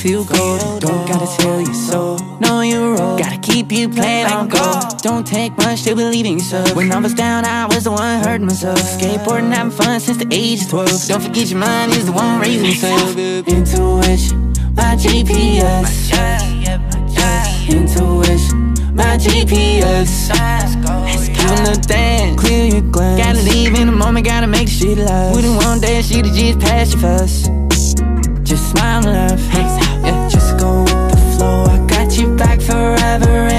feel cold. Don't gotta tell you so. Know your role, gotta keep you playing on go. Don't take much to believe in yourself. When I was down, I was the one hurting myself. Skateboarding, having fun since the age of 12. Don't forget your mind is the one raising yourself. Intuition, my GPS. Intuition, my GPS. Let's give it a dance. Clear your glance. Gotta leave in a moment, gotta make shit last. Wouldn't want that shit to just pass you fast. Just smile and laugh. Yeah, just go with the flow. I got you back forever.